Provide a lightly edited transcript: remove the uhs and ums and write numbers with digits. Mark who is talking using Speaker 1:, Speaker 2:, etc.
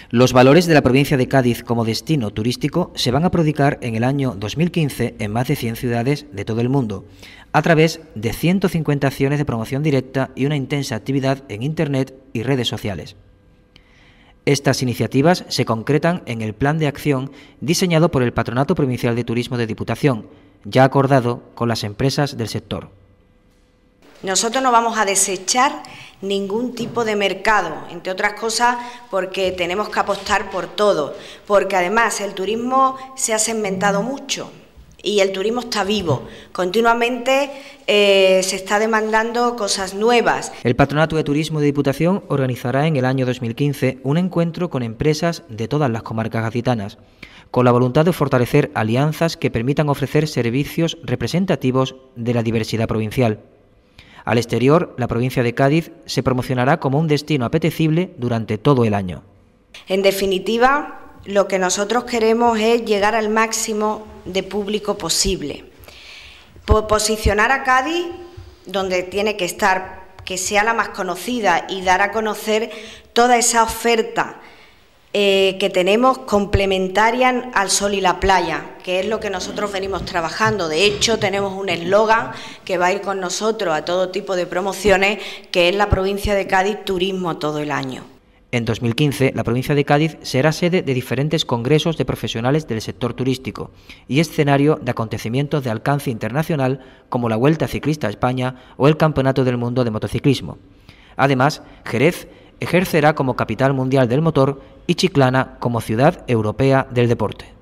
Speaker 1: Los valores de la provincia de Cádiz como destino turístico se van a prodigar en el año 2015 en más de 100 ciudades de todo el mundo, a través de 150 acciones de promoción directa y una intensa actividad en Internet y redes sociales. Estas iniciativas se concretan en el plan de acción diseñado por el Patronato Provincial de Turismo de Diputación, ya acordado con las empresas del sector.
Speaker 2: Nosotros no vamos a desechar ningún tipo de mercado, entre otras cosas porque tenemos que apostar por todo, porque además el turismo se ha segmentado mucho y el turismo está vivo, continuamente se está demandando cosas nuevas.
Speaker 1: El Patronato de Turismo de Diputación organizará en el año 2015 un encuentro con empresas de todas las comarcas gaditanas, con la voluntad de fortalecer alianzas que permitan ofrecer servicios representativos de la diversidad provincial. Al exterior, la provincia de Cádiz se promocionará como un destino apetecible durante todo el año.
Speaker 2: En definitiva, lo que nosotros queremos es llegar al máximo de público posible. Posicionar a Cádiz donde tiene que estar, que sea la más conocida y dar a conocer toda esa oferta que tenemos complementaria al sol y la playa, que es lo que nosotros venimos trabajando. De hecho, tenemos un eslogan que va a ir con nosotros a todo tipo de promociones, que es la provincia de Cádiz, turismo todo el año.
Speaker 1: En 2015, la provincia de Cádiz será sede de diferentes congresos de profesionales del sector turístico y escenario de acontecimientos de alcance internacional como la Vuelta Ciclista a España o el Campeonato del Mundo de Motociclismo. Además, Jerez ejercerá como capital mundial del motor y Chiclana como ciudad europea del deporte.